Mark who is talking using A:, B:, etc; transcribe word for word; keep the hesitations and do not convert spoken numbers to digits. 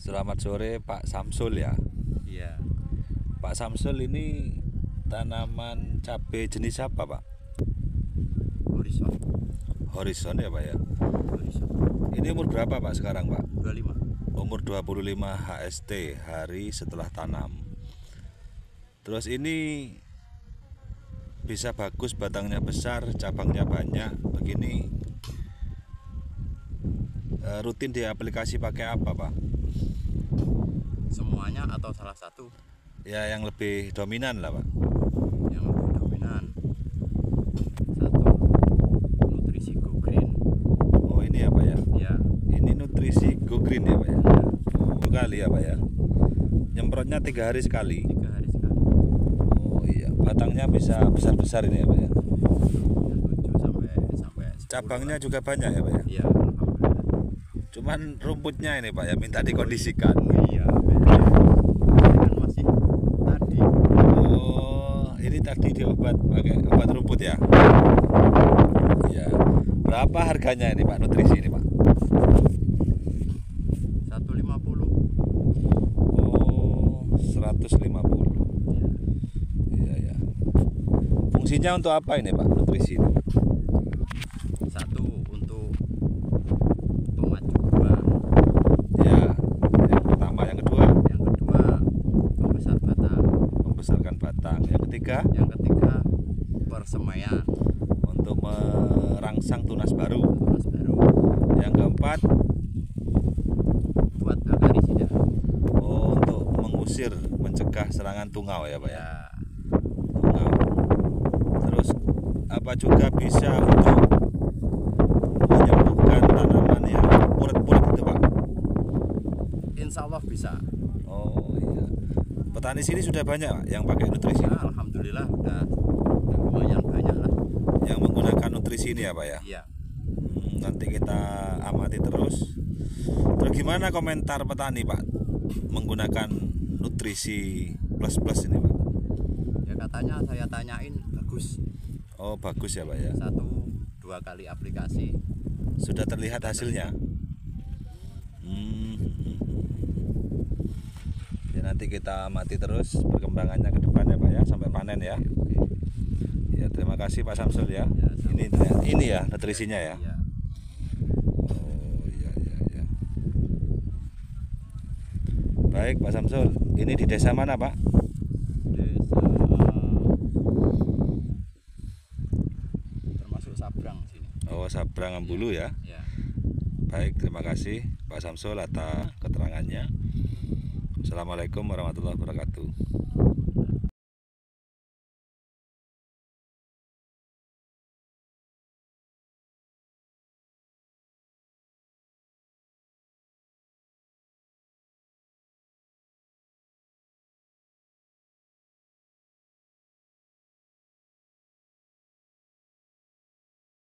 A: Selamat sore Pak Samsul ya.
B: Iya.
A: Pak Samsul, ini tanaman cabai jenis apa Pak?
B: Horizon.
A: Horizon ya Pak ya.
B: Horizon.
A: Ini umur berapa Pak sekarang Pak?
B: dua puluh lima.
A: Umur dua puluh lima H S T, hari setelah tanam. Terus ini bisa bagus, batangnya besar, cabangnya banyak. Begini eh, rutin di aplikasi pakai apa Pak?
B: Semuanya atau salah satu?
A: Ya yang lebih dominan lah Pak.
B: Yang lebih dominan satu, nutrisi Go Green.
A: Oh ini ya Pak ya.
B: Ya.
A: Ini nutrisi Go Green ya Pak ya.
B: Ya.
A: Dua kali ya Pak ya. Nyemprotnya tiga hari sekali.
B: Tiga hari sekali.
A: Oh iya, batangnya bisa besar-besar ini ya Pak ya.
B: tujuh sampai sampai sepuluh.
A: Cabangnya juga banyak ya Pak ya.
B: Iya, alhamdulillah.
A: Cuman rumputnya ini Pak ya minta dikondisikan.
B: Iya, ini kan masih tadi.
A: Oh, ini tadi diobat pakai obat rumput ya. Iya. Berapa harganya ini Pak, nutrisi ini Pak?
B: seratus lima puluh.
A: Oh, seratus lima puluh.
B: Iya.
A: Iya ya. Fungsinya untuk apa ini Pak, nutrisi ini?
B: Satu untuk pemajuan.
A: Ya, yang pertama, yang kedua
B: Yang kedua, membesar batang.
A: membesarkan batang. Yang ketiga
B: Yang ketiga, persemaian.
A: untuk merangsang tunas baru.
B: Tunas baru.
A: Yang keempat,
B: Buat akarisida.
A: oh, untuk mengusir, mencegah serangan tungau ya Pak ya.
B: Ya.
A: Tungau. Terus apa juga bisa untuk menyembuhkan tanaman yang puret-puret itu Pak?
B: Insya Allah bisa.
A: Oh iya. Petani sini sudah banyak Pak yang pakai nutrisi,
B: Ya, alhamdulillah udah, udah lumayan banyak lah.
A: yang menggunakan nutrisi ini ya Pak ya.
B: Iya.
A: Hmm, nanti kita amati terus. Terus gimana komentar petani Pak menggunakan nutrisi plus plus ini Pak?
B: Ya katanya saya tanyain bagus.
A: Oh bagus ya Pak ya.
B: Satu dua kali aplikasi.
A: Sudah terlihat hasilnya. Hmm. Ya nanti kita amati terus perkembangannya ke depan ya Pak ya, sampai panen ya. Ya terima kasih Pak Samsul ya.
B: Ya, sama.
A: Ini ini ya nutrisinya ya.
B: Iya.
A: Oh iya iya iya. Baik Pak Samsul, ini di desa mana Pak?
B: Desa termasuk Sabrang sini.
A: Oh Sabrang Ambulu ya.
B: Ya.
A: Baik, terima kasih Pak Samsul atas keterangannya. Assalamualaikum warahmatullahi wabarakatuh.